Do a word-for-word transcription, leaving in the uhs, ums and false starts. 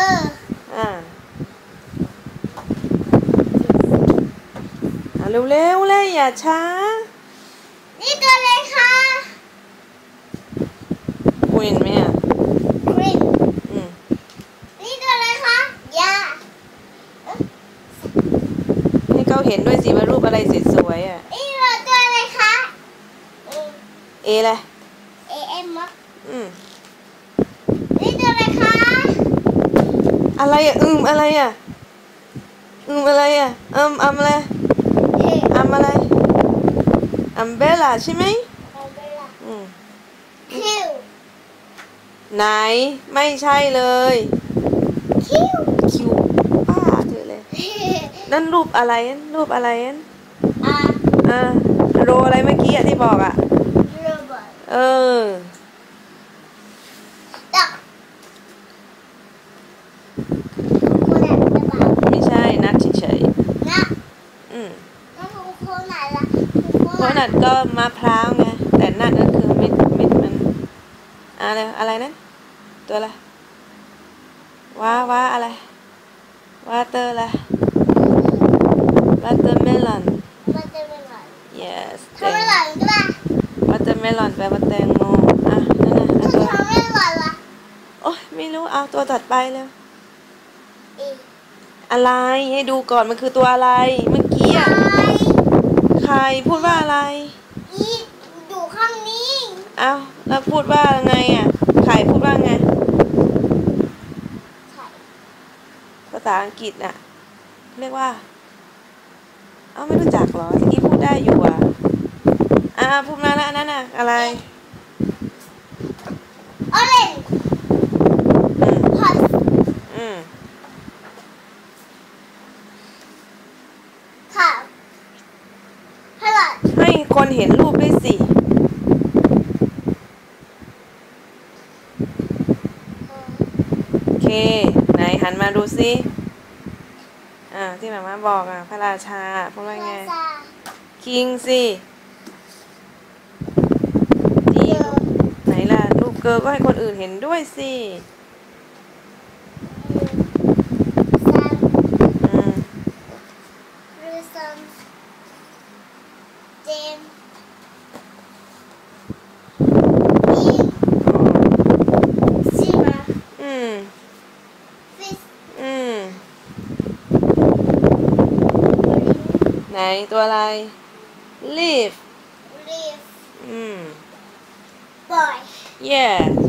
ออ่าเร็วเร็วเลยอย่าช้านี่ตัวอะไรคะคุยเห็นไหมอ่ะกรีนอืมนี่ตัวอะไรคะยาให้เขาเห็นด้วยสิว่ารูปอะไรสวยๆอ่ะนี่ตัวอะไรคะเออะไรเอเอ็มมั้งอืมนี่ตัวอะไรคะอะไรอ่ะอืมอะไรอ่ะอืมอะไรอ่ะอืมอัมอะไรอัมอะไรอัมเบลล่าใช่ไหมอืมคิวไหนไม่ใช่เลยคิวคิวป้าเธอเลยนั่นรูปอะไรนั่นรูปอะไรนั่นอ่าอ่าโรอะไรเมื่อกี้อ่ะที่บอกอ่ะโรบอทเออดักโคนัทหรือเปล่าไม่ใช่นัดเฉยนะๆอืมแล้วโคนัทล่ะโคนัทก็มะพร้าวไงแต่นัดนั่นคือเม็ดเม็ดมันอะไรอะไรนั่นตัวอะไรว้าว้าอะไรวาเตอร์อะไรวาเตอร์เมลอนมันจะเป็นอะไร yes ทำไม่หล่อนก็ได้วาเตอร์เมลอนแปลว่าแตงโมอ่ะนั่นน่ะเอาตัวทำไม่หล่อนล่ะโอ๊ยไม่รู้เอาตัวถัดไปเลยอีอะไรให้ดูก่อนมันคือตัวอะไรเมื่อกี้อ่ะใครพูดว่าอะไรอีอยู่ข้างนี้เอาแล้วพูดว่าไงอ่ะใครพูดว่าไงภาษาอังกฤษน่ะเรียกว่าเอ้าไม่รู้จักเหรอเมื่อกี้พูดได้อยู่อ่ะอ่าพูดมาแล้วอันนั้นน่ะอะไรออเรนจ์อืมพอสอืมค่ะพลอตให้คนเห็นรูปด้วยสิโอเคไหนหันมาดูสิอ่าที่หมาม่าบอกอ่ะพระราชาพูดว่าไงคิงสิดีไหนล่ะรูปเกิร์ลก็ให้คนอื่นเห็นด้วยสิอืมรูซัมเจมอีซีมาอืมฟิสอืมไหนตัวอะไร live ลีฟอืมบอย yeah